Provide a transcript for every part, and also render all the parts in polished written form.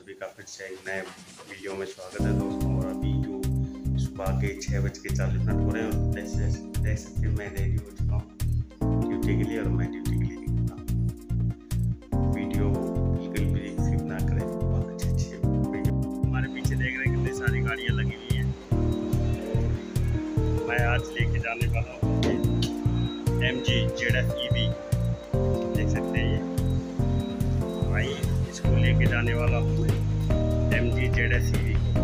सभी का फिर से एक नए वीडियो में स्वागत है दोस्तों। और अभी जो सुबह के 6:40 हो रहे हैं और जैसे देख सकते हैं मैं रेडी हो चुका हूँ ड्यूटी के लिए और मैं ड्यूटी के लिए निकलता हूँ। वीडियो बिल्कुल भी स्किप ना करें, बहुत अच्छी वीडियो। हमारे पीछे देख रहे हैं कितनी सारी गाड़ियाँ लगी हुई हैं और मैं आज लेके जाने वाला हूँ MG ZF EV, देख सकते हैं ये भाई, इसको लेके जाने वाला हूँ MG ZF EV को।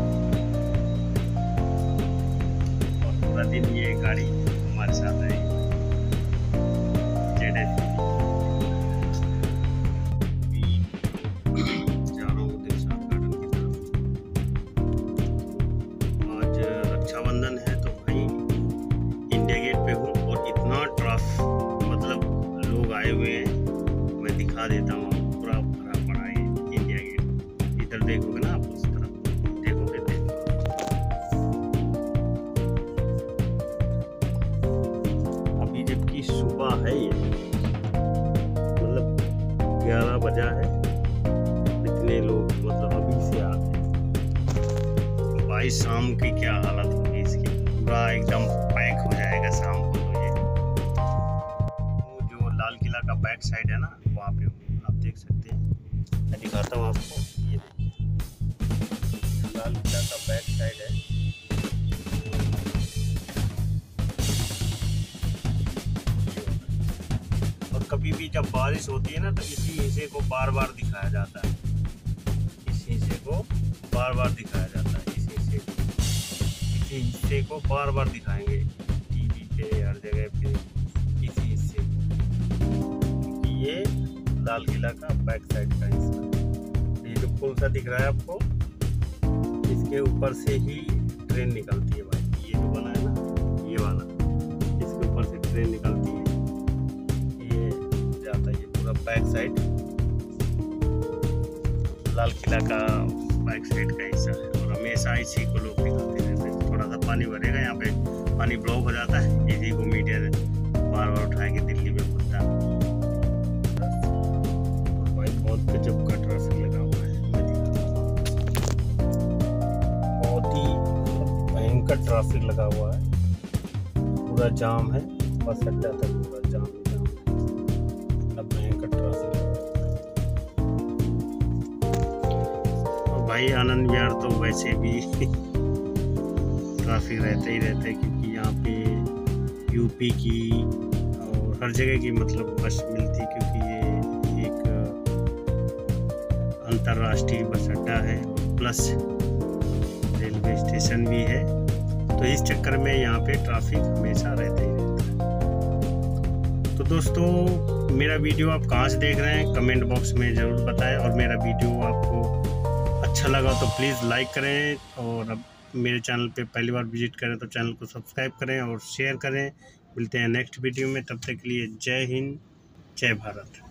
और पूरा दिन ये गाड़ी हमारे साथ रहेगी ZF EV। जा रहा हूँ दिलशाद गार्डन की तरफ। आज रक्षाबंधन है तो भाई इंडिया गेट पे हूँ और इतना मतलब लोग आए हुए हैं, मैं दिखा देता हूँ। पूरा भरा पड़ा है इंडिया गेट, इधर देखोगे ना आप, उस तरफ देखोगे अभी जबकि सुबह है, ये मतलब 11 बजा है, इतने लोग मतलब अभी से आते हैं। भाई शाम की क्या हालत होगी इसकी, पूरा एकदम पैक हो जाएगा शाम को। तो ये जो लाल किला का बैक साइड है ना, वहाँ पे आप देख सकते हैं, मैं दिखाता हूँ आपको। ये लाल किला का बैक साइड है, और कभी भी जब बारिश होती है ना तो इसी हिस्से को बार बार दिखाया जाता है, इस हिस्से को बार बार दिखाया जाता है, इस हिस्से को बार बार दिखाएंगे टीवी पे, हर जगह पे, इसी हिस्से को। ये लाल किला का बैक साइड का हिस्सा, ये जो पुल सा दिख रहा है आपको, इसके ऊपर से ही ट्रेन निकलती है भाई। ये जो बना है ना, ये वाला, इसके ऊपर से ट्रेन निकलती है, ये जाता है, ये पूरा बैक साइड लाल किला का बैक साइड का हिस्सा है। और हमेशा इसी को लोग निकलते रहते हैं। थोड़ा सा पानी भरेगा, यहाँ पे पानी ब्लॉक हो जाता है, इसी को मीडिया बार बार उठा के दिल्ली में घूमता है। बहुत गजब का ट्रैफिक लगा हुआ है, मैं दिखाता हूँ। बहुत ही भयंकर ट्रैफिक लगा हुआ है, पूरा जाम है, बस अड्डा तक पूरा जाम है, भयंकर ट्रैफिक। और भाई आनंद विहार तो वैसे भी ट्रैफिक रहता ही रहता है, क्योंकि यहाँ पे यूपी की और हर जगह की मतलब बस मिलती है, क्योंकि ये एक अंतर्राष्ट्रीय बस अड्डा है और प्लस रेलवे स्टेशन भी है। तो इस चक्कर में यहाँ पे ट्रैफिक हमेशा रहता ही रहता है। तो दोस्तों, मेरा वीडियो आप कहाँ से देख रहे हैं कमेंट बॉक्स में ज़रूर बताएं, और मेरा वीडियो आपको अच्छा लगा तो प्लीज़ लाइक करें, और अब मेरे चैनल पे पहली बार विजिट करें तो चैनल को सब्सक्राइब करें और शेयर करें। मिलते हैं नेक्स्ट वीडियो में, तब तक के लिए जय हिंद, जय भारत।